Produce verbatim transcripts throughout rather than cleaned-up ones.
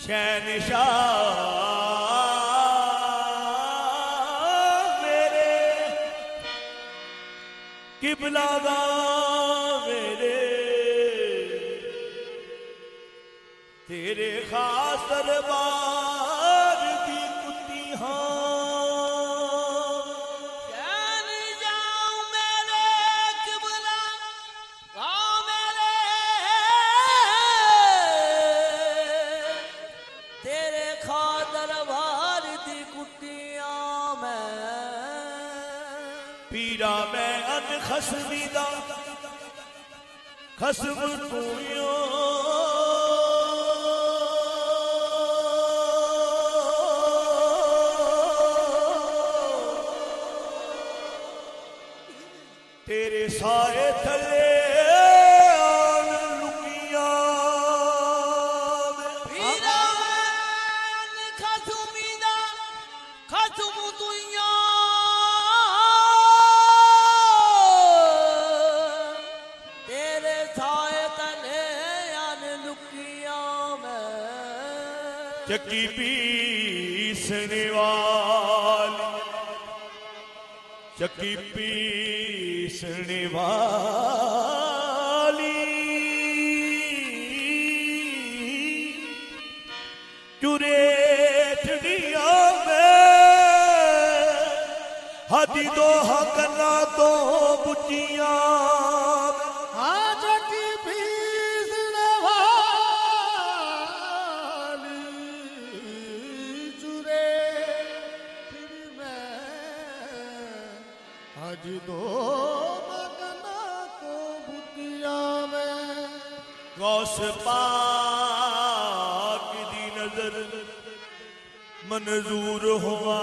शहनशाह मेरे किबलागा मेरे तेरे खास दरबार दी कुत्तियां शहन जाऊं मेरे किबला गाँव मेरे तेरे खास दरबार दी कुत्तियां मैं पीरा मैं अन खसमी दा खसम तू यो तेरे साए थले आन लुकिया पीरा मैं खसमी दा खसम तुइया तेरे साए तले आन लुकिया मैं चक्की पीसने वाली चक्की पीसने वाली चुरेठड़िया में हाथी दो हकना दो बुचिया आज दो मगना को बुतिया में गौस पाक दी नजर मंजूर हुआ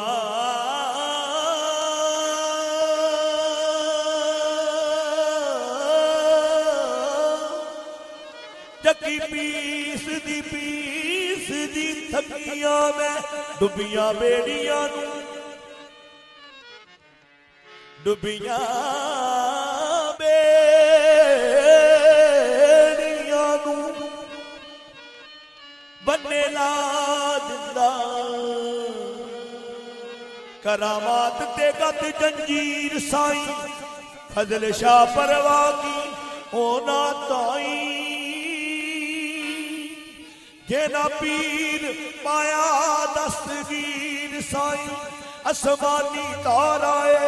चक्की पीस दी पीस दी थकिया में डुबिया बेड़िया नू डुबिया बेड़िया नू बन्ने ला दिंदा करामात ते गत जंजीर साई फजल शाह परवा की होना ताई जेना पीर पाया दस्तगीर साई आसमानी ताराए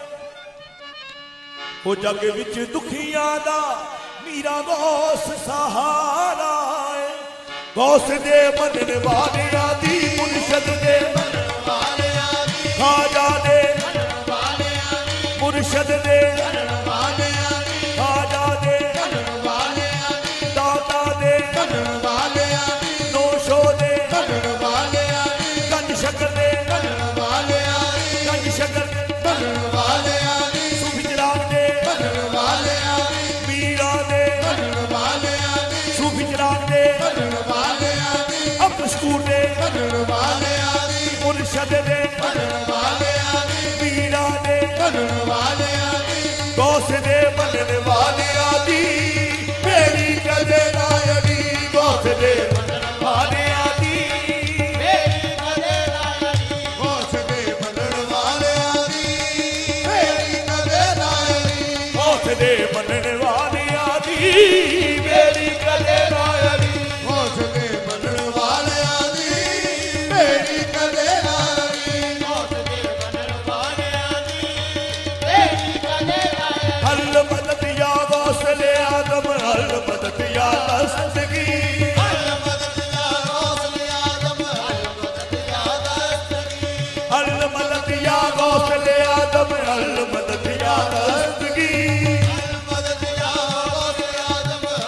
वो जग विच दुखिया दा मीरा गौस सहारा है गौस दे मनन वाले आदि मुर्शद दे मनन वाले आदि खाजा दे मनन वाले आदि मुर्शद दे मनन वाले आदि खाजा दे मनन वाले आदि दाता दे मनन वाले आदि नौशो दे मनन वाले आदि गंज शकर दे मनन वाले आदि गंज शकर दे मनन वाले आदि सुफिजराग दे मनन वाले आदि मीरा दे मनन वाले आदि सुफिजराग दे मनन वाले आदि अबस्कूर दे मनन वाले आदि मुर्शद दे मनन वाले आदि मीरा दे मनन वाले आदि गौस दे मनन वाले आदि मेरी कदे नायरी गौस दे मनन वाले आदि मेरी कदे नायरी गौस दे मनन वाले आदि मेरी कदे नायरी गौस दे मनन वाले आदि मेरी कदे नायरी गौस दे मनन वाले आदि मेरी कदे नायरी गौस दे मनन वाले आदि मेरी कदे नायरी हल मदद या गौस ले आदम हल मदद या दस्तगी हल मदद या गौस ले आदम हल मदद या दस्तगी हल मदद या गौस ले आदम हल मदद या दस्तगी हल मदद या गौस ले आदम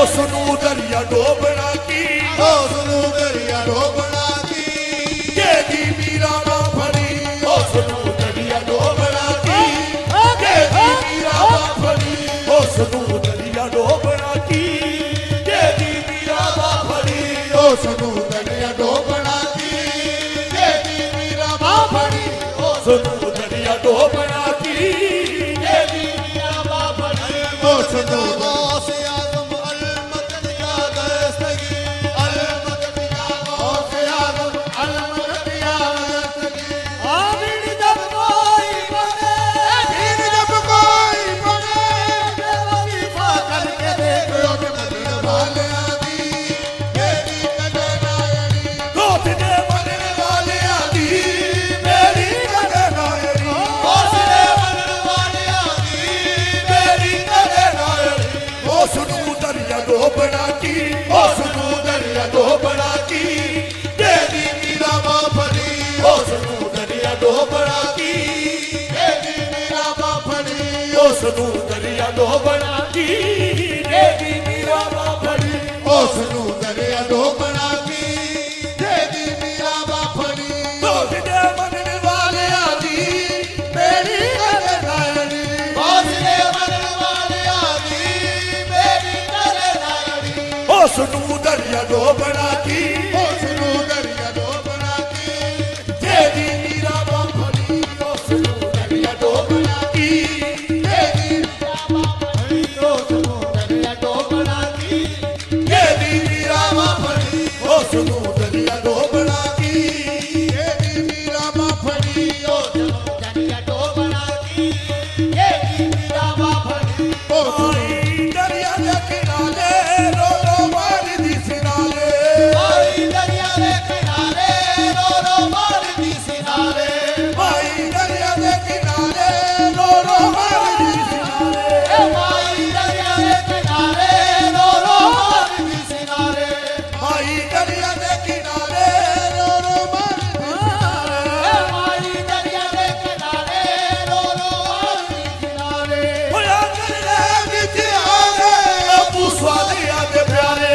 ਉਸ ਨੂੰ ਦਰਿਆ ਡੋਬਣਾ ਕੀ ਉਸ ਨੂੰ ਦਰਿਆ ਡੋਬਣਾ ਕੀ ਜਿਹਦੀ ਮੀਰਾ ਨਾ ਫੜੀ ਉਸ ਨੂੰ ਦਰਿਆ ਡੋਬਣਾ ਕੀ ਜਿਹਦੀ ਮੀਰਾ ਨਾ ਫੜੀ ਉਸ ਨੂੰ ਦਰਿਆ ਡੋਬਣਾ ਕੀ ਜਿਹਦੀ ਮੀਰਾ ਨਾ ਫੜੀ ਉਸ ਨੂੰ ਦਰਿਆ ਡੋਬਣਾ ਕੀ ਜਿਹਦੀ ਮੀਰਾ ਨਾ ਫੜੀ ਉਸ ਨੂੰ ਦਰਿਆ ਡੋਬਣਾ ਕੀ ਜਿਹਦੀ ਮੀਰਾ ਨਾ ਫੜੀ ਉਸ ਨੂੰ ਗੌਸ ਆਜ਼ਮ ਅਲਮਕਦ ਯਾ ਦਸਤਗੀ ਅਲਮਕਦ ਯਾ ਗੌਸ ਆਜ਼ਮ ਅਲਮਕਦ ਯਾ ਦਸਤਗੀ ਆਮੀਨ ਜਬ ਕੋਈ ਬਣੇ ਦੀਨ ਜਬ ਕੋਈ ਬਣੇ ਤੇ ਵਜ਼ੀਫਾ ਕਰਕੇ ਦੇਖੋ ਤੇ ਮਦਨ ਵਾਲਿਆਂ ਦੀ ਮੇਰੀ ਕਦੇ ਨਾ ਅੜੀ ਦੋਤ ਦੇ ਮੰਨਣ ਵਾਲਿਆਂ ਦੀ ਮੇਰੀ ਕਦੇ ਨਾ ਅੜੀ ਉਸ ਦੇ ਮੰਨਣ ਵਾਲਿਆਂ ਦੀ ਮੇਰੀ ਕਦੇ ਨਾ ਅੜੀ ਉਸ ਨੂੰ ਦਰਿਆ ਡੋਬਣਾ ਕੀ ਉਸ ਨੂੰ ਦਰਿਆ ਡੋਬਣਾ ਕੀ ਜਿਹਦੀ ਮੀਰਾ ਮਾਂ ਫੜੀ ਉਸ ਨੂੰ ਦਰਿਆ ਡੋਬਣਾ ਕੀ ਜਿਹਦੀ ਮੀਰਾ ਮਾਂ ਫੜੀ ਉਸ ਨੂੰ ਦਰਿਆ ਡੋਬਣਾ ਕੀ ਜਿਹਦੀ ਮੀਰਾ ਮਾਂ ਫੜੀ ਉਸ ਨੂੰ ਦਰਿਆ ਡੋਬਣਾ ਕੀ ਜਿਹਦੀ ਮੀਰਾ ਮਾਂ ਫੜੀ ਦੋਤ ਦੇ ਮੰਨਣ ਵਾਲਿਆਂ ਦੀ ਮੇਰੀ ਕਦੇ ਨਾ ਅੜੀ ਉਸ ਦੇ ਮੰਨਣ ਵਾਲਿਆਂ ਦੀ ਮੇਰੀ ਕਦੇ ਨਾ ਅੜੀ ਉਸ ਨੂੰ ਦਰਿਆ ਡੋਬਣਾ ਕੀ ਉਸ ਨੂੰ ਦਰਿਆ ਡੋਬਣਾ ਕੀ ਜਿਹਦੀ ਮੀਰਾ ਮਾਂ ਫੜੀ ਉਸ ਨੂੰ ਦਰਿਆ ਡੋਬਣਾ ਕੀ ਜਿਹਦੀ ਉਸ ਨੂੰ ਦਰਿਆ ਡੋਬਣਾ ਕੀ ਜਿਹਦੀ ਮੀਰਾ ਮਾਂ ਫੜੀ ਉਸ ਨੂੰ ਦਰਿਆ ਡੋਬਣਾ ਕੀ ਜਿਹਦੀ ਮੀਰਾ ਮਾਂ ਫੜੀ ਉਸ ਨੂੰ ਦਰਿਆ ਡੋਬਣਾ ਕੀ ਇਹ ਮੀਰਾ ਬਾਫੜੀ ਉਸ ਨੂੰ ਮਾਈ ਦਰਿਆ ਦੇ ਕਿਨਾਰੇ ਰੋ ਰੋ ਮਾਰਦੀ ਸਿਨਾਰੇ ਮਾਈ ਦਰਿਆ ਦੇ ਕਿਨਾਰੇ ਰੋ ਰੋ ਮਾਰਦੀ ਸਿਨਾਰੇ ਮਾਈ ਦਰਿਆ ਦੇ ਕਿਨਾਰੇ ਰੋ ਰੋ ਮਾਰਦੀ ਸਿਨਾਰੇ ਏ ਮਾਈ ਦਰਿਆ ਦੇ ਕਿਨਾਰੇ ਰੋ ਰੋ ਮਾਰਦੀ ਸਿਨਾਰੇ ਮਾਈ ਦਰਿਆ ਦੇ ਕਿਨਾਰੇ ਰੋ ਰੋ ਮਾਰਦੀ ਏ ਮਾਈ ਦਰਿਆ ਦੇ ਕਿਨਾਰੇ ਰੋ ਰੋ ਮਾਰਦੀ ਸਿਨਾਰੇ ਹੋਇਆ ਦਰਿਆ ਵਿੱਚ ਆ ਗਏ ਅਬੂ ਸਵਾਲਿਆ ਦੇ ਪਿਆਰੇ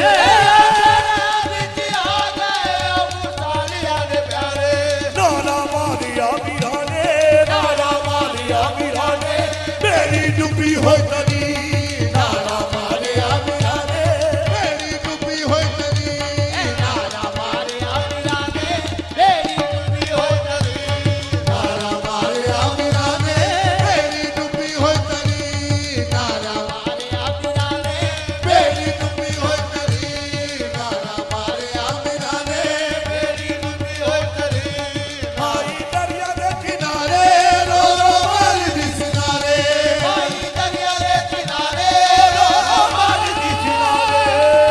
ਵਿੱਚ ਆ ਗਏ ਅਬੂ ਸਾਲਿਆ ਦੇ ਪਿਆਰੇ ਨਾਲਾ ਮਾਰਿਆ ਵੀਰਾਂ ਨੇ ਨਾਲਾ ਮਾਰਿਆ ਵੀਰਾਂ ਨੇ ਮੇਰੀ ਡੁੱਬੀ ਹੋਈ ਤਰੀ ਨਾਲਾ ਮਾਰਿਆ ਵੀਰਾਂ ਨੇ ਮੇਰੀ ਡੁੱਬੀ ਹੋਈ ਤਰੀ ਨਾਰਾ ਮਾਰਿਆ ਵੀਰਾਂ ਨੇ ਮੇਰੀ ਡੁੱਬੀ ਹੋਈ ਤਰੀ ਨਾਰਾ ਮਾਰਿਆ ਵੀਰਾਂ ਨੇ ਮੇਰੀ ਡੁੱਬੀ ਹੋਈ ਤਰੀ ਨਾਰਾ ਮਾਰਿਆ ਵੀਰਾਂ ਨੇ ਮੇਰੀ ਡੁੱਬੀ ਹੋਈ ਤਰੀ ਨਾਰਾ ਮਾਰਿਆ ਵੀਰਾਂ ਨੇ ਮੇਰੀ ਡੁੱਬੀ ਹੋਈ ਤਰੀ ਮਾਈ ਦਰਿਆ ਦੇ ਕਿਨਾਰੇ ਰੋ ਰੋ ਮਾਰਦੀ ਸਿਨਾਰੇ ਮਾਈ ਦਰਿਆ ਦੇ ਕਿਨਾਰੇ ਰੋ ਰੋ ਮਾਰਦੀ ਸਿਨਾਰੇ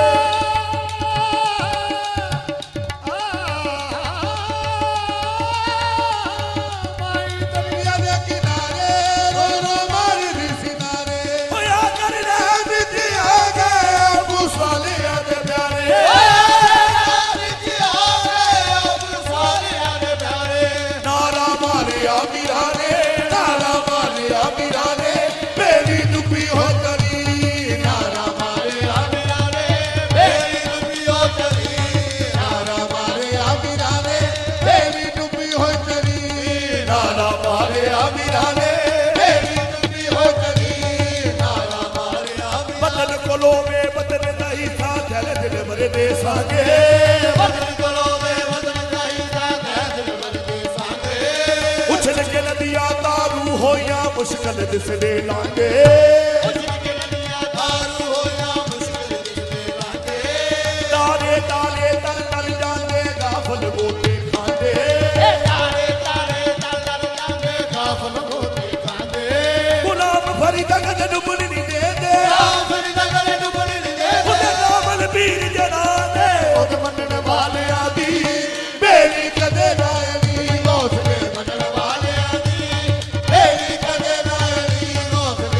ਮਾਈ ਦਰਿਆ ਦੇ ਕਿਨਾਰੇ ਰੋ ਰੋ ਮਾਰਦੀ ਸਿਨਾਰੇ ਹੋਇਆ ਦਰਿਆ ਵਿੱਚ ਆ ਗਏ ਅਬੂ ਸਵਾਲਿਆ ਦੇ ਪਿਆਰੇ ਵਿੱਚ ਆ ਗਏ ਅਬੂ ਸਾਲਿਆ ਦੇ ਪਿਆਰੇ ਨਾਲਾ ਮਾਰਿਆ ਵੀਰਾਂ ਨੇ ਨਾਲਾ ਮਾਰਿਆ ਵੀਰਾਂ ਨੇ ਮੇਰੀ ਡੁੱਬੀ ਹੋ ਤਰੀ ਨਾਲਾ ਮਾਰਿਆ ਵੀਰਾਂ ਨੇ ਮੇਰੀ ਡੁੱਬੀ ਹੋਈ ਤਰੀ ਨਾਰਾ ਮਾਰਿਆ ਵੀਰਾਂ ਨੇ ਮੇਰੀ ਡੁੱਬੀ ਹੋਈ ਤਰੀ ਨਾਲਾ ਮਾਰਿਆ ਵੀਰਾਂ ਨੇ ਮੇਰੀ ਡੁੱਬੀ ਹੋਈ ਤਰੀ ਨਾਰਾ ਮਾਰਿਆ ਬਦਨ ਕੋਲੋਂ ਵੇ ਬਦਨ ਨਹੀਂ ਥਾ ਦਿਲ ਦਿਲ ਮਰੇ ਦੇ ਸਾਗੇ ਵਤਨ ਕੋਲੋਂ ਵੇ ਵਤਨ ਨਹੀਂ ਦਾ ਦਿਲ ਮਰਦੇ ਸਾਂਗੇ ਉਛਲ ਕੇ ਨਦੀਆਂ ਤਾਰੂ ਹੋਈਆਂ ਮੁਸ਼ਕਲ ਦਿਸਦੇ ਲਾਂਗੇ ਉਜੜ ਕੇ ਨਦੀਆਂ ਤਾਰੂ ਹੋਇਆ ਮੁਸ਼ਕਿਲ ਦਿਸਦੇ ਲਾਂਗੇ ਤਾਰੇ ਤਾਰੇ ਤਰ ਤਰ ਜਾਂਦੇ ਗਾਫਲ ਗੋਤੇ ਖਾਂਦੇ ਏ ਤਾਰੇ ਤਾਰੇ ਤਲ ਤਲ ਜਾਂਦੇ ਕਾਫਲ ਹੋਤੇ ਖਾਂਦੇ ਗੁਲਾਮ ਫਰੀਦ ਗਜਨ ਡੁੱਬਣ ਨਹੀਂ ਦੇਦੇ ਰਾਮ ਫਰੀ ਦਾ ਗਲੇ ਡੁੱਬਣ ਨਹੀਂ ਦੇ ਉਹਦੇ ਨਾਮਲ ਪੀਰ ਜਨਾ ਦੇ ਉਹਦੇ ਮੰਨਣ ਵਾਲਿਆਂ ਦੀ ਮੇਰੀ ਕਦੇ ਨਾ ਅੜੀ ਗੌਸ ਦੇ ਮੰਨਣ ਵਾਲਿਆਂ ਦੀ ਮੇਰੀ ਕਦੇ ਨਾ ਅੜੀ ਗੌਸ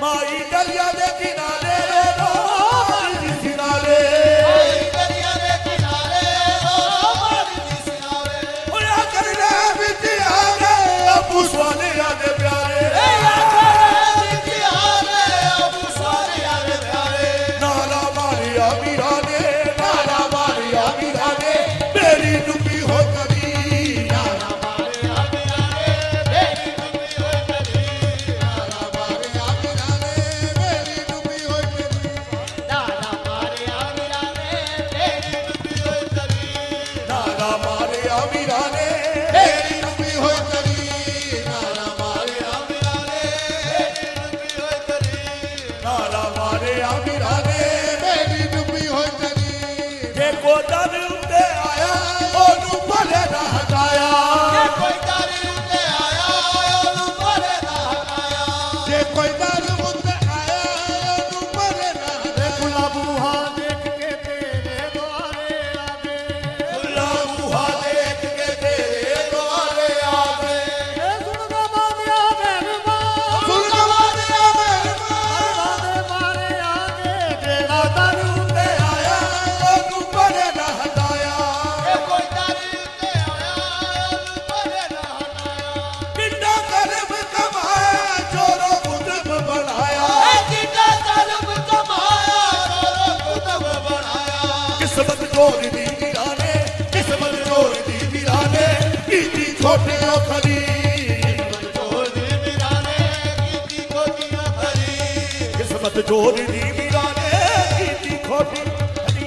माई दरिया दे किनारे रो रो मारी दी सिनारे माई दरिया दे किनारे रो रो मारी दी सिनारे ओया करने बिच आ गए अबू स्वालिया दे प्यारे ए आखिर बिच आ गए अबू स्वालिया दे प्यारे नाला मारिया मीरा ने नाला मारिया मीरा ने मेरी डूबी हो कभी नाला मारे आमिरा ने मेरी डूबी होई कली नाला मारे आमिरा ने मेरी डूबी होई कली नाला मारे आमिरा ने मेरी डूबी होई कली नाला मारिया मीरा ने मेरी डूबी होई कली नाला मारे आमिरा ने मेरी डूबी होई कली नाला मारिया मीरा ने मेरी डूबी होई कली जे को दर उत्ते आया ओनू भले ना हटाया ये कोई तारी उते आया ओनू भले ना हटाया जे कोई दर उत्ते आया ओनू भले ना हटाया गुलाबूहा देख के तेरे द्वारे आवे खुला मुहा देख के तेरे द्वारे आ गए ए सुन गा मानिया मेहरबान सुन गा मानिया मेहरबान वादे मारे आगे तेरा तारी उत्ते आया ओनू भले ना हटाया ये कोई तारी उते आया ओनू भले ना हटाया कितना कर्म कमाया चोरों कुतुब बनाया ए कितना कर्म कमाया चोरो कुतुब बनाया किस्मत चोरी दी मीरा ने किस्मत चोरी दी मीरा ने कीती छोटे खरी चोर दी मीरा ने कीती कोटियां भरी किस्मत चोरी दी मीरा ने कीती खोटी खरी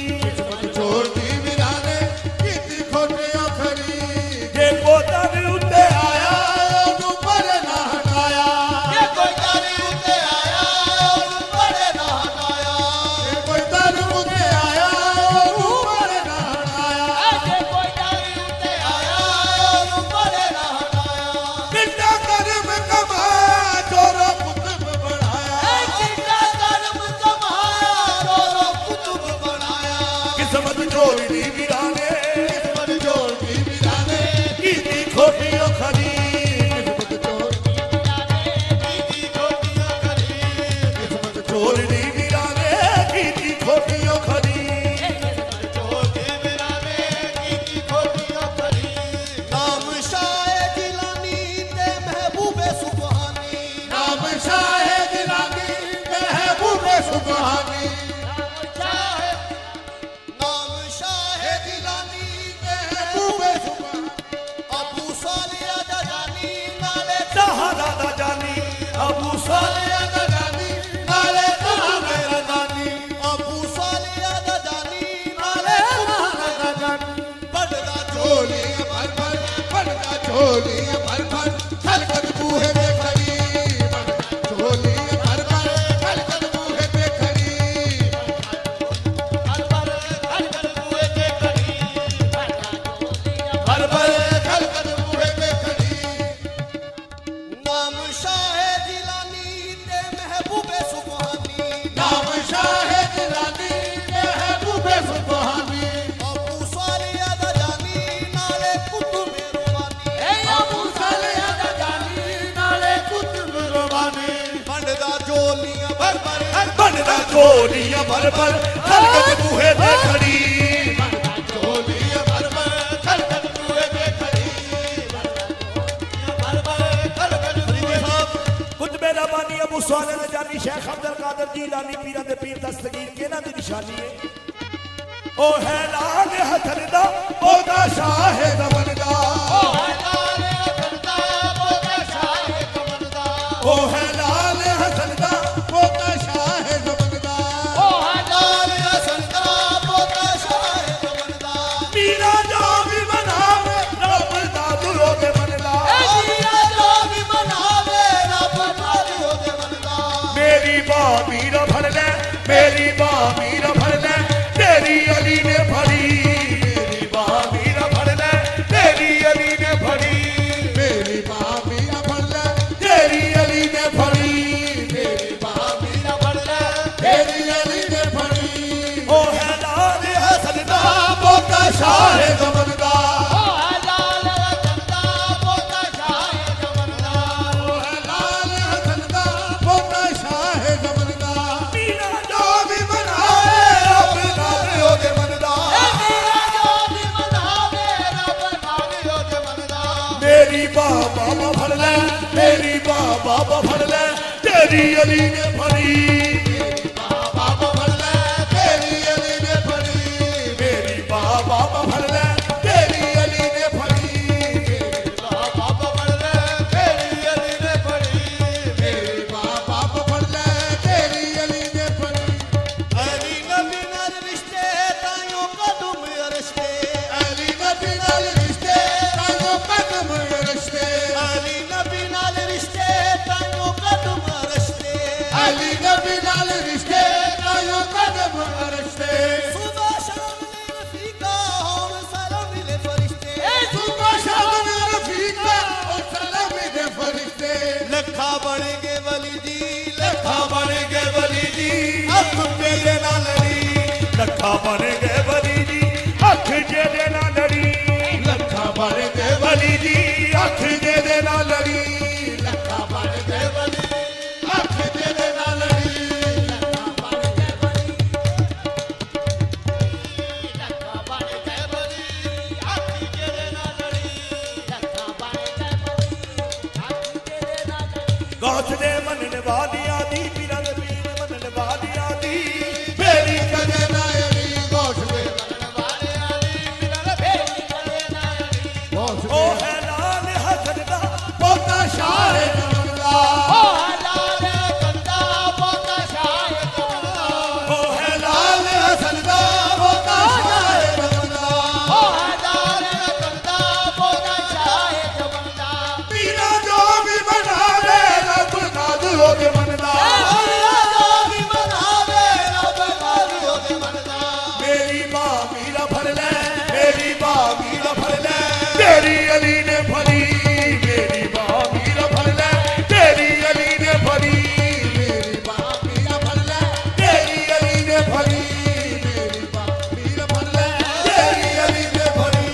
छोड़ दी मीरा ने कीती खोटे अखरी जे को दर उत्ते आया ओनू भले ना हटाया ये कोई तारी उते आया ओनू भले ना हटाया जे कोई दर उत्ते आया ओनू भले ना हटाया ऐसे कोई तारी उते आया ओनू भले ना हटाया कितना कर्म कमाया चोरों कुतुब ऐ बनाया कितना कर्म कमाया चोरो कुतुब बनाया किस्मत चोरी दी मीरा ने किस्मत छोड़ दी मीरा ने कीती खोटी खरी किस्मत छोड़ कीती कोटियां भरी किस्मत चोरी दी मीरा ने कीती खोटी खरी चोर दी मीरा ने कीती कोटियां भरी नाम शाह जिलानी ते महबूबे सुबहानी नाम शाह दिलानी महबूबे सुबहानी शाह नाम शाह दिलानी महबूबे सुबहानी अबू सालिया दजानी नाले सहारा दा जानी अबू सालिया दा जानी नाले कहा मेरा जानी अबू सालिया दजानी नाले बड़दा झोली भर भर बड़का झोली भर भर खलकत बूहे में खड़ी बड़का झोली भर भर खलकत बूहे में खड़ी हर पर हर कर हुए के कड़ी हर भर खलकत बूहे में खड़ी नाम शाह जिलानी ते महबूबे सुबहानी नाम शाह दिलानी महबूबे सुबहानी अबू सालिया दजानी नाले कुतुब रुबानी अबू सालिया दजानी नाले कुतुब रुबानी बड़दा झोलियां भर भर बनदा चोरियां भर भर खलकत बूहे ते खड़ी झोली भर भर खलकत बूहे में खड़ी भर भर खलकत हुए सब कुछ मेरा बानी अबू स्वाले ने जानी शेख अब्दुल कादिर जीलानी पीरा दे पीर दस्तगीर केना दी निशानी है ओ है लाल हथन दा ओदा शाह दमन दा ओ हलाले बनदा बोदा शाह कमंदा ओ है लाल हथन दा पोता शाह जमनदा ओ हलाले हसनदा बोदा शाह कमंदा पीरा जो भी बनावे रब दा दुलो दे बनदा ए जिया जो भी बनावे रब तारी हो दे बनदा मेरी बा मीरा भर ले मेरी बा मीरा भर ले तेरी अली ने भरी मेरी बा मीरा भर ले तेरी अली ने भरी मेरी माँ मीरा भर ले तेरी अली ने भरी मेरी माँ मीरा बड़ला तेरी अली ने भरी ओ है लाल हसन दा बोता शाह दमनदा ओ हलाले हसनदा बोदा शाह कमंदा लाल हसन दा पोता शाह तेरी अली ने फड़ी बाबा फड़ ले तेरी अली ने फड़ी मेरी बाबा फड़ ले तेरी अली ने फड़ी बाबा फड़ ले तेरी अली ने फड़ी मेरी बाबा फड़ ले तेरी अली ने फड़ी अली नबी नाल रिश्ते ताइयों कदम रिश्ते अली नबी नाल रिश्ते ताइयों कदम रिश्ते अली नबी नाल रिश्ते ताइयों कदम रिश्ते अली नबी नाल रिश्ते ताइयों कदम रिश्ते सुबह शाम रफीका हम सलाम मिले फरिश्ते सुबह शाम रफीका और सलामी दे फरिश्ते लखा बनेंगे वली जी लखा बनेंगे वली जी अख मेरे नाल लड़ी लखा बनेंगे वली जी अख जे दे ना लड़ी लखा बन गए वली जी अख जे दे ना लड़ी लखा बन गए बली अख तेरे नाल लड़ी लखा बन गए बली लखा बन गए बली अख तेरे नाल लड़ी लखा बन गए बली अख तेरे नाल लड़ी गौस दे मनन वालियां दी पीरां दे पीर मनन वालियां दी मेरी कदे नायरी गौश दे वाले अली मिलन भेली करे नाली गौश ओ है लाल हसन दा पोता शाह नमला ओ हलाल कंदा पोता शाह कमला ओ है लाल हसन दा पोता शाह नमला ओ हलाल कंदा पोता शाह कमला पीरा जो भी बनावे रब नाद होके मनदा भी बनावे रब नाली होके मनदा मेरी मां मीरा फड़ ले मेरी मां मीरा फड़ ले तेरी अली ने फड़ी मेरी मां मीरा फड़ ले तेरी अली ने फड़ी मेरी मां पीरा फड़ ले तेरी अली ने फड़ी मेरी मां पीरा फड़ ले तेरी अली ने फड़ी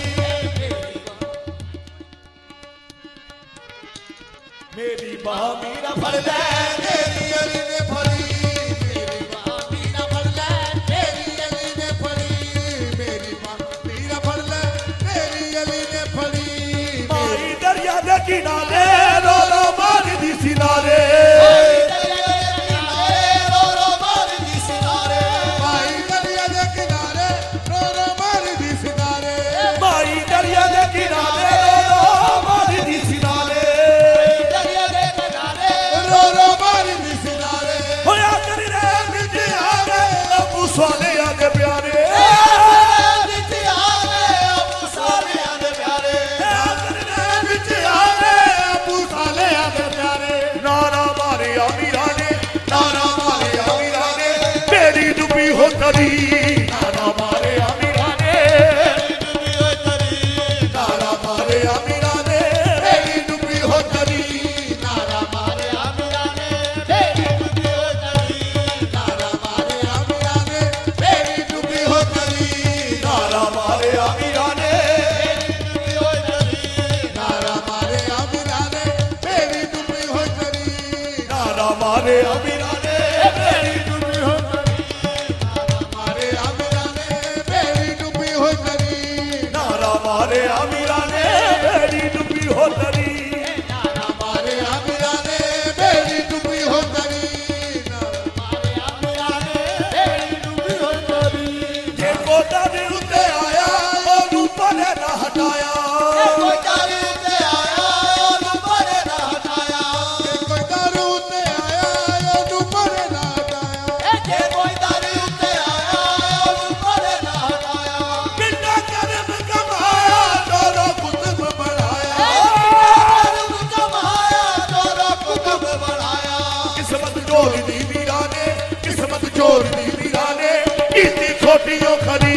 मेरी मां मीरा फड़ ले तेरी अली ने फड़ी मेरी मां पीरा फड़ ले तेरी अली ने फड़ी मेरी मां पीरा फड़ ले तेरी अली ने फड़ी माई दरिया दे किनारे रो रो मार दी सिनारे रो रो मार दी सिनारे भाई दरिया दे किनारे रो रो मार दी सितारे माई दरिया दे किनारे रो रो मार दी सिनारे दरिया दे किनारे रो रो मार दी सितारे होया कर रे मिट आवे अबू सोने आगे प्यारे विच आवे अब सारे आने प्यारे कर रे मिट आवे अबू सोने आगे प्यारे नारा मारे अमीरा ने नारा मारे अमीरा ने मेरी डूबी हो तरी नारा मारे अमीरा ने डूबी हो तरी नारा मारे अमीरा ने मेरी डूबी हो तरी नारा मारे आमिरा ने तेरी डूबी हो तरी नारा मारे अमीरा ने मेरी डूबी हो तरी नारा मारे अमीरा ने डूबी हो तरी नारा मारे अमीरा ने मेरी डूबी हो तरी नारा मारे अमीरा ने मेरी डूबी हो तरी मारे अमीरा ने मेरी डूबी हो तरी नारा मारे अमीरा ने मेरी डूबी हो तरी नारा मारे अमीरा ने मेरी डूबी हो तरी मारे आमिरा ने तेरी डूबी हो तरी जे कोटा दे उत्ते आया ओनू परे ना हटाया कोई तारी ते आया और परे ना हटाया कोई दारू ते आया ओनू परे ना हटाया जे कोई तारी ते आया और परे ना हटाया बिना कर्म कमाया दोनों कुतुब बढ़ाया कर्म कमाया तोरा कुतुब बढ़ाया किस्मत चोर दी मीरा ने किस्मत चोर दी मीरा ने इतनी खोटियों खरी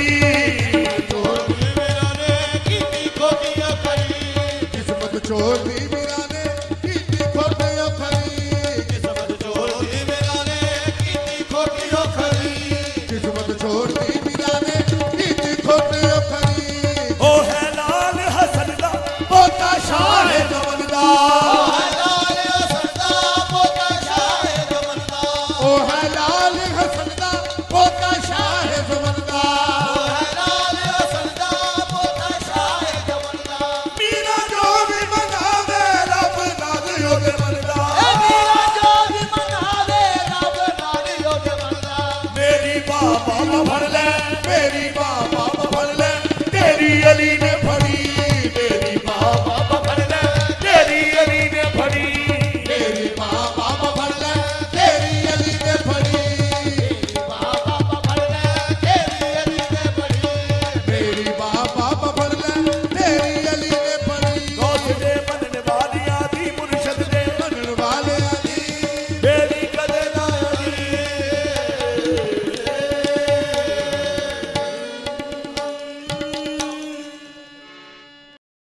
मेरा ने कितनी खोटियां करी किस्मत चोर दी मीरा ने कीती खोटियों खरी किस्मत चोर दी मेरा ने कितनी खोटियां करी किस्मत चोर दी मीरा ने कीती खोटियों खरी ओ है लाल हसन दा पोता शाह जमन दा हलाल सरदा पोता शाह जमनदा ओ है लाल हसन दा